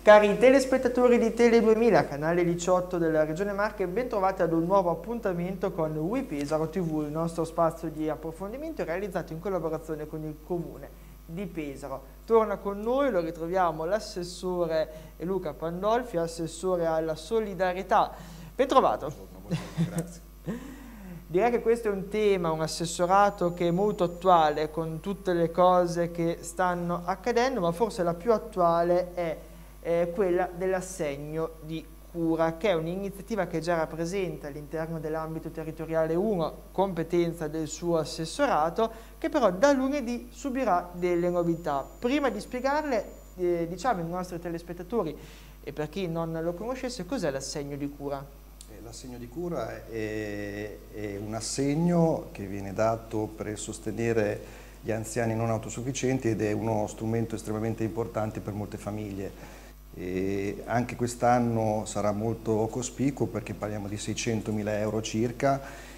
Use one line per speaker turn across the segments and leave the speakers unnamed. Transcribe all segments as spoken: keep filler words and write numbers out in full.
Cari telespettatori di Tele duemila, canale diciotto della Regione Marche, bentrovati ad un nuovo appuntamento con We Pesaro tivù, il nostro spazio di approfondimento realizzato in collaborazione con il Comune di Pesaro. Torna con noi, lo ritroviamo l'assessore Luca Pandolfi, assessore alla solidarietà. Bentrovato.
Buongiorno, grazie.
Direi che questo è un tema, un assessorato che è molto attuale con tutte le cose che stanno accadendo, ma forse la più attuale è eh, quella dell'assegno di cura, che è un'iniziativa che già rappresenta all'interno dell'ambito territoriale uno, competenza del suo assessorato, che però da lunedì subirà delle novità. Prima di spiegarle, eh, diciamo ai nostri telespettatori e per chi non lo conoscesse, cos'è l'assegno di cura?
L'assegno di cura è, è un assegno che viene dato per sostenere gli anziani non autosufficienti ed è uno strumento estremamente importante per molte famiglie. E anche quest'anno sarà molto cospicuo perché parliamo di seicentomila euro circa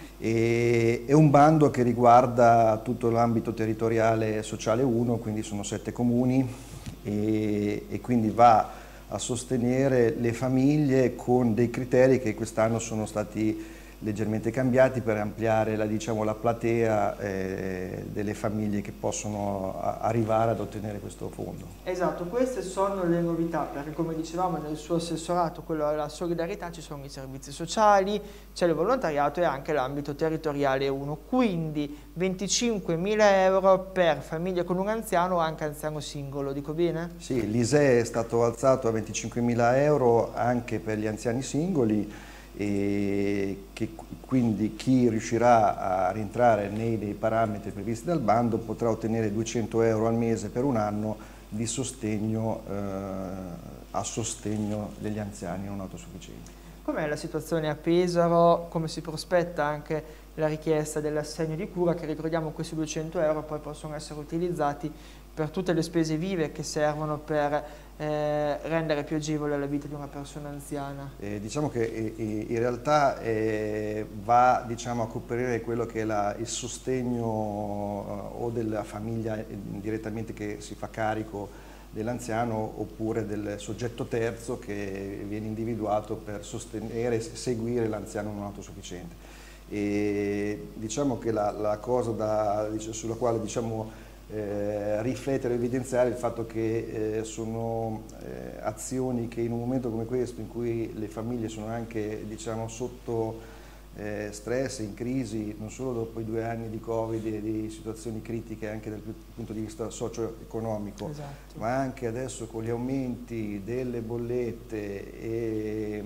e è un bando che riguarda tutto l'ambito territoriale sociale uno, quindi sono sette comuni e, e quindi va a sostenere le famiglie con dei criteri che quest'anno sono stati leggermente cambiati per ampliare la, diciamo, la platea eh, delle famiglie che possono a, arrivare ad ottenere questo fondo.
Esatto, queste sono le novità, perché come dicevamo nel suo assessorato, quello della solidarietà, ci sono i servizi sociali, c'è il volontariato e anche l'ambito territoriale uno, quindi venticinquemila euro per famiglie con un anziano o anche anziano singolo, dico bene?
Sì, l'I S E E è stato alzato a venticinquemila euro anche per gli anziani singoli, e che quindi chi riuscirà a rientrare nei, nei parametri previsti dal bando potrà ottenere duecento euro al mese per un anno di sostegno eh, a sostegno degli anziani non autosufficienti.
Com'è la situazione a Pesaro? Come si prospetta anche la richiesta dell'assegno di cura, che ricordiamo questi duecento euro poi possono essere utilizzati per tutte le spese vive che servono per eh, rendere più agevole la vita di una persona anziana?
Eh, diciamo che eh, in realtà eh, va, diciamo, a coprire quello che è la, il sostegno eh, o della famiglia eh, direttamente che si fa carico dell'anziano oppure del soggetto terzo che viene individuato per sostenere e seguire l'anziano non autosufficiente. E diciamo che la, la cosa da, sulla quale diciamo, Eh, riflettere e evidenziare il fatto che eh, sono eh, azioni che in un momento come questo in cui le famiglie sono anche, diciamo, sotto eh, stress, in crisi, non solo dopo i due anni di Covid e di situazioni critiche anche dal punto di vista socio-economico, esatto, ma anche adesso con gli aumenti delle bollette e,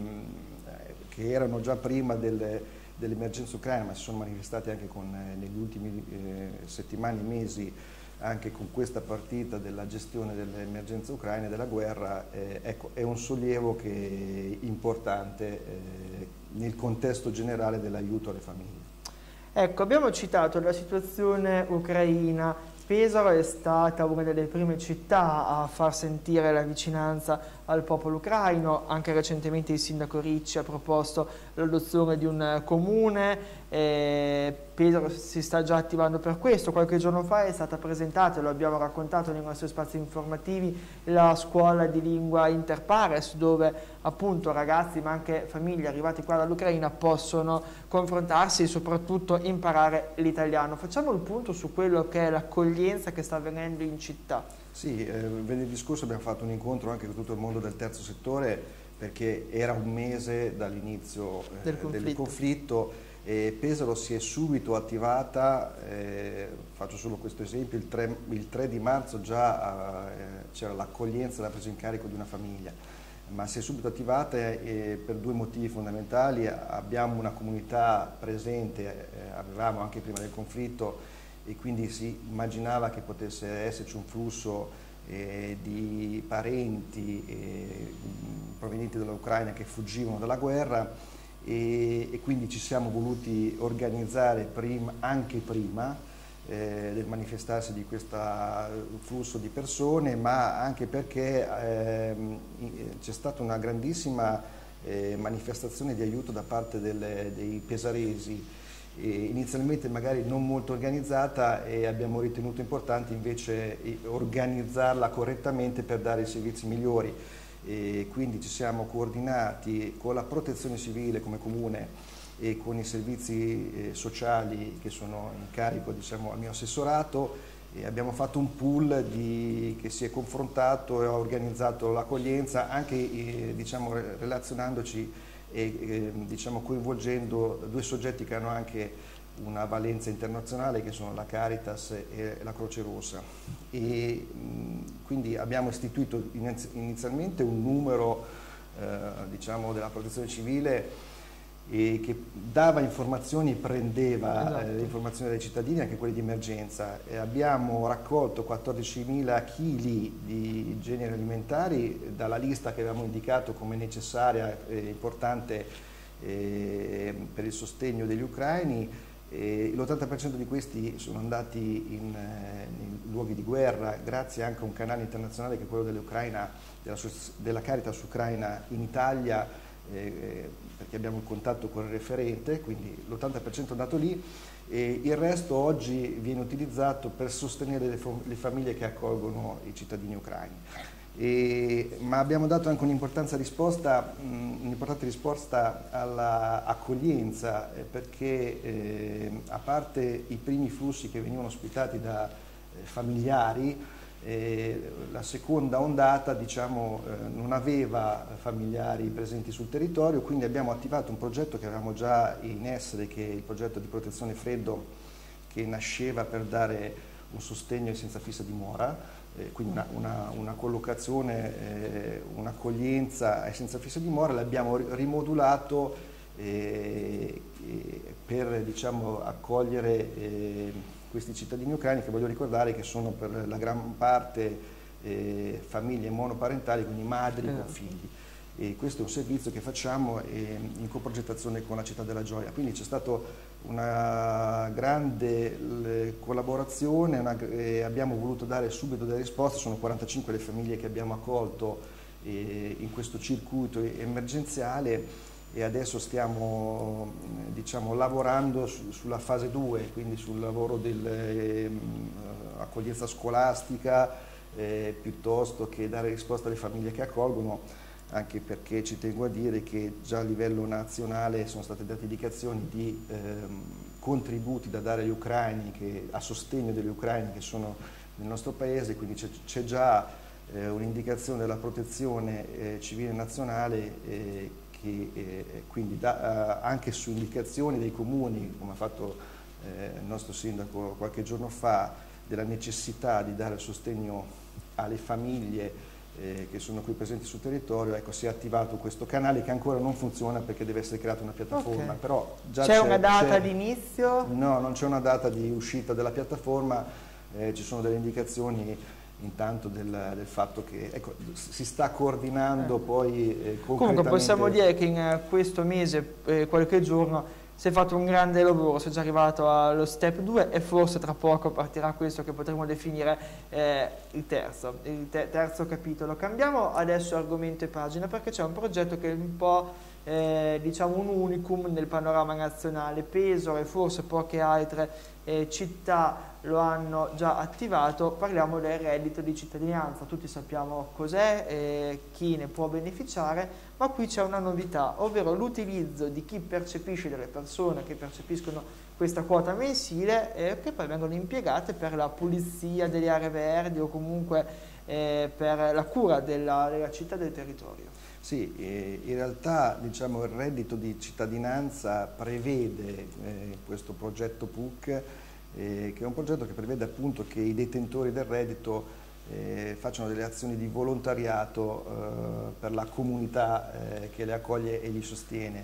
che erano già prima del, dell'emergenza ucraina, ma si sono manifestati anche con, eh, negli ultimi eh, settimane e mesi anche con questa partita della gestione dell'emergenza ucraina e della guerra, eh, ecco, è un sollievo che è importante eh, nel contesto generale dell'aiuto alle famiglie.
Ecco, abbiamo citato la situazione ucraina. Pesaro è stata una delle prime città a far sentire la vicinanza al popolo ucraino. Anche recentemente il sindaco Ricci ha proposto l'adozione di un comune. Eh, Pesaro si sta già attivando per questo. Qualche giorno fa è stata presentata, lo abbiamo raccontato nei nostri spazi informativi, la scuola di lingua Interpares, dove appunto ragazzi ma anche famiglie arrivati qua dall'Ucraina possono confrontarsi e soprattutto imparare l'italiano. Facciamo il punto su quello che è l'accoglienza che sta avvenendo in città.
Sì, eh, venerdì scorso abbiamo fatto un incontro anche con tutto il mondo del terzo settore perché era un mese dall'inizio eh, del conflitto, del conflitto e Pesaro si è subito attivata, eh, faccio solo questo esempio, il tre, il tre di marzo già eh, c'era l'accoglienza, la presa in carico di una famiglia, ma si è subito attivata eh, per due motivi fondamentali. Abbiamo una comunità presente, eh, avevamo anche prima del conflitto, e quindi si immaginava che potesse esserci un flusso eh, di parenti eh, provenienti dall'Ucraina che fuggivano dalla guerra e, e quindi ci siamo voluti organizzare prima, anche prima eh, del manifestarsi di questo flusso di persone, ma anche perché eh, c'è stata una grandissima eh, manifestazione di aiuto da parte delle, dei pesaresi, inizialmente magari non molto organizzata, e abbiamo ritenuto importante invece organizzarla correttamente per dare i servizi migliori. e quindi ci siamo coordinati con la protezione civile come comune e con i servizi eh, sociali che sono in carico, diciamo, al mio assessorato, e abbiamo fatto un pool di, che si è confrontato e ha organizzato l'accoglienza anche eh, diciamo, relazionandoci e eh, diciamo, coinvolgendo due soggetti che hanno anche una valenza internazionale, che sono la Caritas e la Croce Rossa. E, mh, quindi abbiamo istituito inizialmente un numero eh, diciamo, della protezione civile e che dava informazioni, prendeva esatto. eh, le informazioni dai cittadini, anche quelle di emergenza. E abbiamo raccolto quattordicimila chili di generi alimentari dalla lista che avevamo indicato come necessaria e importante eh, per il sostegno degli ucraini. L'ottanta per cento di questi sono andati in, eh, in luoghi di guerra, grazie anche a un canale internazionale che è quello dell'Ucraina, della, della Caritas Ucraina in Italia, eh, perché abbiamo il contatto con il referente, quindi l'ottanta per cento è andato lì, e il resto oggi viene utilizzato per sostenere le, le famiglie che accolgono i cittadini ucraini. E, ma abbiamo dato anche un'importante risposta, un'importante risposta all'accoglienza, eh, perché eh, a parte i primi flussi che venivano ospitati da eh, familiari, eh, la seconda ondata diciamo, eh, non aveva familiari presenti sul territorio, quindi abbiamo attivato un progetto che avevamo già in essere, che è il progetto di protezione freddo, che nasceva per dare un sostegno ai senza fissa dimora. Eh, quindi una, una, una collocazione, eh, un'accoglienza ai senza fissa dimora, l'abbiamo rimodulato eh, eh, per diciamo, accogliere eh, questi cittadini ucraini, che voglio ricordare che sono per la gran parte eh, famiglie monoparentali, quindi madri con figli. E questo è un servizio che facciamo eh, in coprogettazione con la Città della Gioia, quindi c'è stata una grande collaborazione, una, eh, abbiamo voluto dare subito delle risposte, sono quarantacinque le famiglie che abbiamo accolto eh, in questo circuito emergenziale, e adesso stiamo diciamo, lavorando su, sulla fase due, quindi sul lavoro dell'accoglienza eh, scolastica, eh, piuttosto che dare risposta alle famiglie che accolgono, anche perché ci tengo a dire che già a livello nazionale sono state date indicazioni di ehm, contributi da dare agli ucraini, che, a sostegno degli ucraini che sono nel nostro paese, quindi c'è già eh, un'indicazione della protezione eh, civile nazionale eh, che eh, quindi da, eh, anche su indicazioni dei comuni, come ha fatto eh, il nostro sindaco qualche giorno fa, della necessità di dare sostegno alle famiglie Eh, che sono qui presenti sul territorio. Ecco, si è attivato questo canale che ancora non funziona perché deve essere creata una piattaforma.
Okay. C'è una data di inizio?
No, non c'è una data di uscita della piattaforma, eh, ci sono delle indicazioni intanto del, del fatto che ecco, si sta coordinando eh. poi eh, concretamente.
Comunque possiamo dire che in eh, questo mese, eh, qualche giorno, si è fatto un grande lavoro, si è già arrivato allo step due e forse tra poco partirà questo che potremo definire eh, il terzo, il te terzo capitolo. Cambiamo adesso argomento e pagina, perché c'è un progetto che è un po' eh, diciamo un unicum nel panorama nazionale. Pesaro e forse poche altre eh, città lo hanno già attivato. Parliamo del reddito di cittadinanza. Tutti sappiamo cos'è, eh, chi ne può beneficiare, ma qui c'è una novità, ovvero l'utilizzo di chi percepisce, delle persone che percepiscono questa quota mensile e eh, che poi vengono impiegate per la pulizia delle aree verdi o comunque eh, per la cura della, della città e del territorio.
Sì, eh, in realtà diciamo, il reddito di cittadinanza prevede eh, questo progetto P U C, eh, che è un progetto che prevede appunto che i detentori del reddito eh, facciano delle azioni di volontariato eh, per la comunità eh, che le accoglie e li sostiene.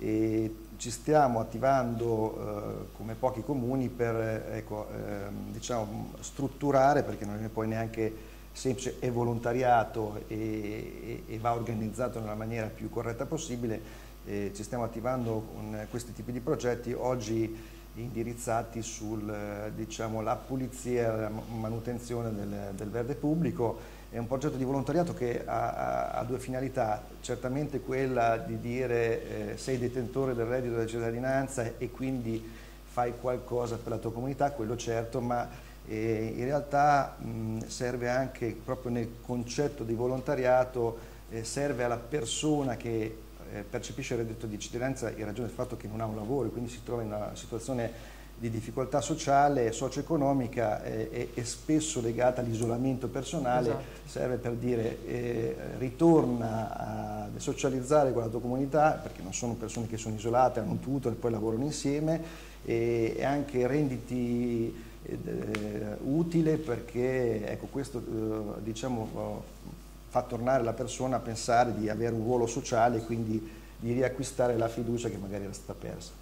E ci stiamo attivando eh, come pochi comuni per eh, ecco, eh, diciamo, strutturare, perché non è poi neanche semplice, è volontariato e, e, e va organizzato nella maniera più corretta possibile. Eh, ci stiamo attivando con questi tipi di progetti oggi indirizzati sulla diciamo, pulizia e la manutenzione del, del verde pubblico. È un progetto di volontariato che ha, ha, ha due finalità, certamente quella di dire eh, sei detentore del reddito della cittadinanza e quindi fai qualcosa per la tua comunità, quello certo, ma eh, in realtà mh, serve anche proprio nel concetto di volontariato eh, serve alla persona che eh, percepisce il reddito di cittadinanza in ragione del fatto che non ha un lavoro e quindi si trova in una situazione di difficoltà sociale, socio-economica eh, e, e spesso legata all'isolamento personale. Esatto. Serve per dire eh, ritorna a socializzare con la tua comunità, perché non sono persone che sono isolate, hanno un tutor e poi lavorano insieme, e, e anche renditi eh, utile, perché ecco, questo eh, diciamo, fa tornare la persona a pensare di avere un ruolo sociale e quindi di riacquistare la fiducia che magari era stata persa.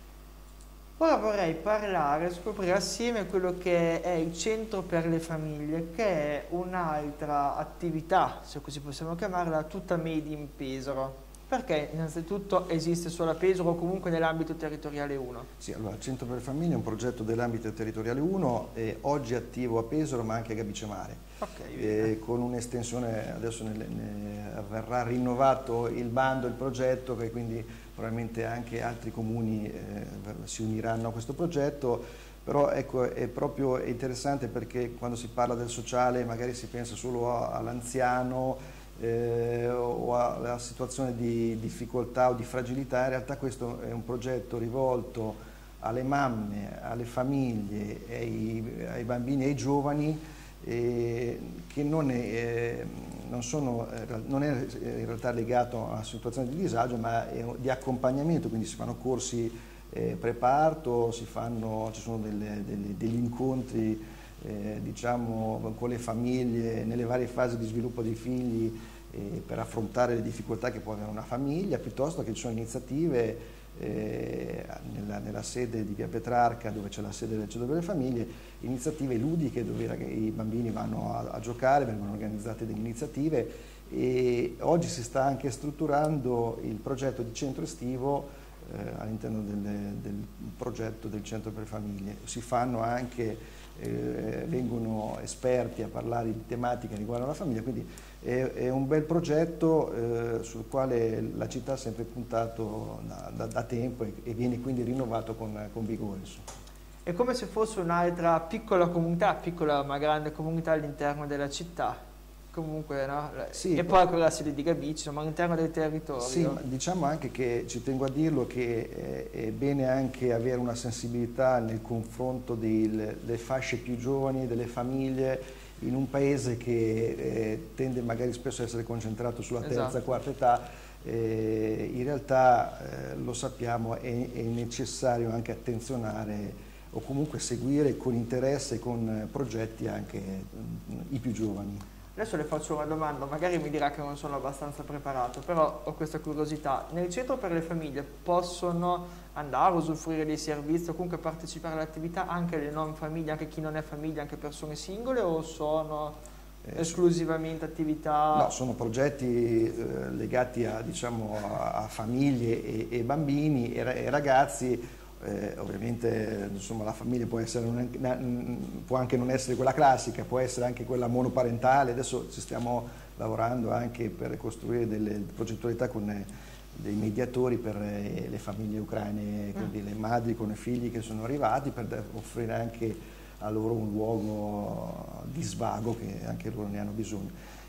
Ora vorrei parlare, scoprire assieme quello che è il Centro per le Famiglie, che è un'altra attività, se così possiamo chiamarla, tutta made in Pesaro. Perché innanzitutto esiste solo a Pesaro o comunque nell'ambito territoriale uno?
Sì, allora il Centro per le Famiglie è un progetto dell'ambito territoriale uno, eh, oggi attivo a Pesaro ma anche a Gabicemare,
okay,
eh, con un'estensione, adesso ne, ne verrà rinnovato il bando, il progetto, che quindi probabilmente anche altri comuni eh, si uniranno a questo progetto. Però ecco, è proprio interessante perché quando si parla del sociale magari si pensa solo all'anziano, Eh, o alla situazione di difficoltà o di fragilità. In realtà questo è un progetto rivolto alle mamme, alle famiglie, ai, ai bambini e ai giovani eh, che non è, eh, non, sono, non è in realtà legato a una situazione di disagio, ma è di accompagnamento, quindi si fanno corsi eh, preparto, si fanno, ci sono delle, delle, degli incontri Eh, diciamo, con le famiglie nelle varie fasi di sviluppo dei figli eh, per affrontare le difficoltà che può avere una famiglia, piuttosto che ci sono iniziative eh, nella, nella sede di Via Petrarca, dove c'è la sede del Centro per le Famiglie, iniziative ludiche dove i bambini vanno a, a giocare, vengono organizzate delle iniziative, e oggi si sta anche strutturando il progetto di centro estivo eh, all'interno del, del progetto del Centro per le Famiglie. Si fanno anche Eh, vengono esperti a parlare di tematiche riguardo alla famiglia, quindi è, è un bel progetto eh, sul quale la città ha sempre puntato da, da, da tempo e, e viene quindi rinnovato con, con vigore. Insomma.
È come se fosse un'altra piccola comunità, piccola ma grande comunità all'interno della città. Comunque, no? Sì, e poi con la sede di Gabici, ma all'interno del territorio.
Sì, ma diciamo anche che, ci tengo a dirlo, che è bene anche avere una sensibilità nel confronto delle fasce più giovani, delle famiglie, in un paese che eh, tende magari spesso a essere concentrato sulla terza, esatto. quarta età. Eh, in realtà, eh, lo sappiamo, è, è necessario anche attenzionare o comunque seguire con interesse e con progetti anche mh, i più giovani.
Adesso le faccio una domanda, magari mi dirà che non sono abbastanza preparato, però ho questa curiosità. Nel Centro per le Famiglie possono andare a usufruire dei servizi o comunque partecipare all'attività anche le non famiglie, anche chi non è famiglia, anche persone singole, o sono eh, esclusivamente attività?
No, sono progetti eh, legati a, diciamo, a famiglie e, e bambini e, e ragazzi. Eh, ovviamente insomma, la famiglia può, essere un, può anche non essere quella classica, può essere anche quella monoparentale. Adesso ci stiamo lavorando anche per costruire delle progettualità con eh, dei mediatori per eh, le famiglie ucraine, quindi mm. le madri con i figli che sono arrivati, per offrire anche a loro un luogo di svago che anche loro ne hanno bisogno.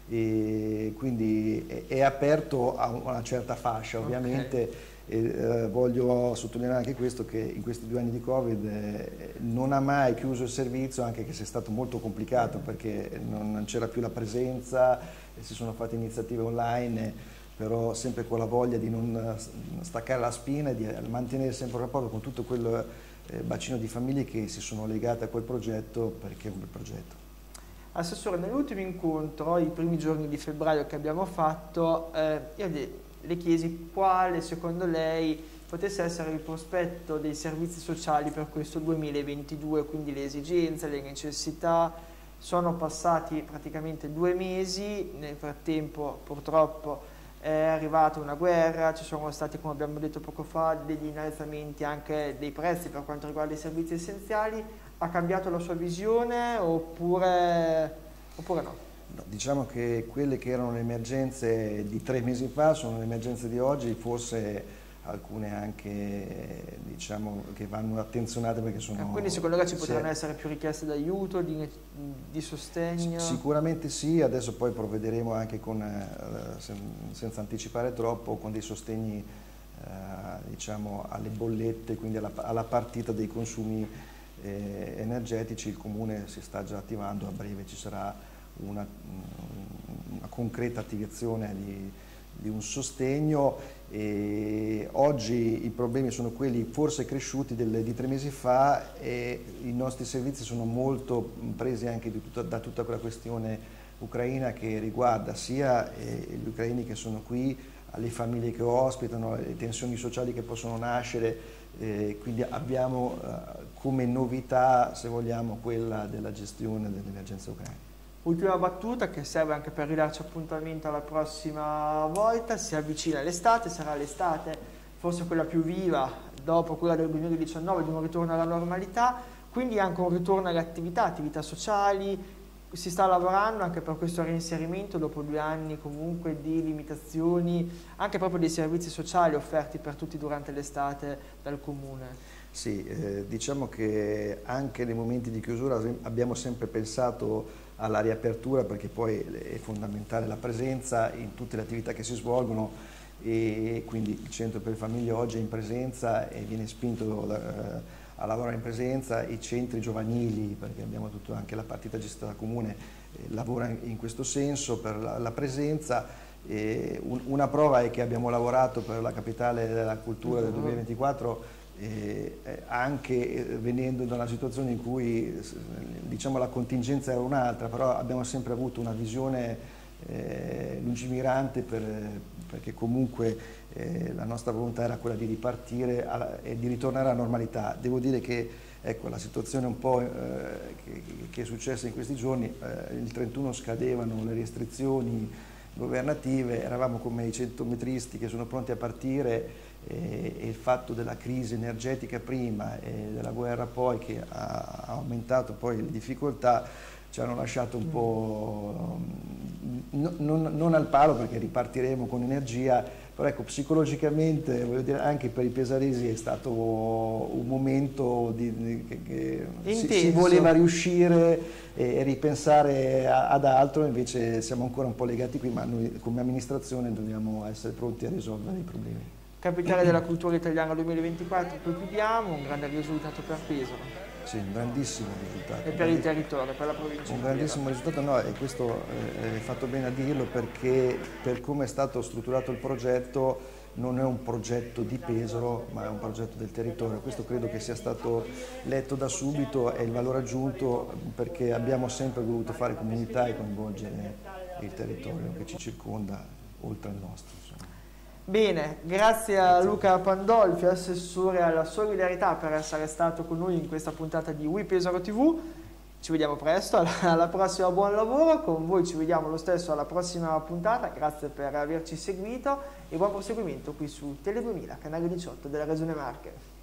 E quindi è, è aperto a una certa fascia, ovviamente. Okay. E, eh, voglio sottolineare anche questo, che in questi due anni di Covid eh, non ha mai chiuso il servizio, anche che sia stato molto complicato perché non c'era più la presenza, e si sono fatte iniziative online, però sempre con la voglia di non staccare la spina e di mantenere sempre un rapporto con tutto quel eh, bacino di famiglie che si sono legate a quel progetto, perché è un bel progetto.
Assessore, nell'ultimo incontro, i primi giorni di febbraio che abbiamo fatto, eh, io le chiesi quale secondo lei potesse essere il prospetto dei servizi sociali per questo duemilaventidue, quindi le esigenze, le necessità. Sono passati praticamente due mesi, nel frattempo purtroppo è arrivata una guerra, ci sono stati, come abbiamo detto poco fa, degli innalzamenti anche dei prezzi per quanto riguarda i servizi essenziali. Ha cambiato la sua visione oppure, oppure no?
No, diciamo che quelle che erano le emergenze di tre mesi fa sono le emergenze di oggi, forse alcune anche diciamo, che vanno attenzionate perché sono...
Quindi secondo lei ci potranno
se,
essere più richieste d'aiuto, di, di sostegno?
Sicuramente sì, adesso poi provvederemo anche con, eh, sen, senza anticipare troppo, con dei sostegni eh, diciamo alle bollette, quindi alla, alla partita dei consumi eh, energetici. Il Comune si sta già attivando, a breve ci sarà una, una concreta attivazione di, di un sostegno. E oggi i problemi sono quelli forse cresciuti del, di tre mesi fa, e i nostri servizi sono molto presi anche di tutta, da tutta quella questione ucraina, che riguarda sia eh, gli ucraini che sono qui, alle famiglie che ospitano, le tensioni sociali che possono nascere, eh, quindi abbiamo eh, come novità, se vogliamo, quella della gestione dell'emergenza ucraina.
Ultima battuta che serve anche per ridarci appuntamento alla prossima volta: si avvicina l'estate, sarà l'estate forse quella più viva dopo quella del duemiladiciannove, di un ritorno alla normalità, quindi anche un ritorno alle attività, attività sociali. Si sta lavorando anche per questo reinserimento dopo due anni comunque di limitazioni, anche proprio dei servizi sociali offerti per tutti durante l'estate dal Comune.
Sì, eh, diciamo che anche nei momenti di chiusura abbiamo sempre pensato alla riapertura, perché poi è fondamentale la presenza in tutte le attività che si svolgono, e quindi il Centro per le Famiglie oggi è in presenza e viene spinto da, a lavorare in presenza. I centri giovanili, perché abbiamo tutto, anche la partita gestita dal Comune, eh, lavora in, in questo senso per la, la presenza. E un, una prova è che abbiamo lavorato per la capitale della cultura del duemilaventiquattro, Eh, anche venendo da una situazione in cui, diciamo, la contingenza era un'altra, però abbiamo sempre avuto una visione eh, lungimirante, per, perché comunque eh, la nostra volontà era quella di ripartire alla, e di ritornare alla normalità. Devo dire che, ecco, la situazione un po' eh, che, che è successa in questi giorni, eh, il trentuno scadevano le restrizioni governative, eravamo come i centometristi che sono pronti a partire, e, e il fatto della crisi energetica prima e della guerra poi, che ha aumentato poi le difficoltà, ci hanno lasciato un po' non, non, non al palo, perché ripartiremo con energia, però ecco, psicologicamente, voglio dire, anche per i pesaresi è stato un momento di, di, che, che si, si voleva riuscire e, e ripensare a, ad altro, invece siamo ancora un po' legati qui, ma noi come amministrazione dobbiamo essere pronti a risolvere i problemi.
Capitale della cultura italiana duemilaventiquattro, poi chiudiamo, un grande risultato per Pesaro.
Sì, un grandissimo risultato.
E per il territorio, per la provincia.
Un grandissimo risultato, no, e questo è fatto bene a dirlo, perché per come è stato strutturato il progetto non è un progetto di Pesaro, ma è un progetto del territorio. Questo credo che sia stato letto da subito, è il valore aggiunto, perché abbiamo sempre voluto fare comunità e coinvolgere il territorio che ci circonda, oltre al nostro. Insomma.
Bene, grazie a Luca Pandolfi, assessore alla solidarietà, per essere stato con noi in questa puntata di We Pesaro tivù. Ci vediamo presto, alla prossima, buon lavoro, con voi ci vediamo lo stesso alla prossima puntata, grazie per averci seguito e buon proseguimento qui su Tele duemila, canale diciotto della Regione Marche.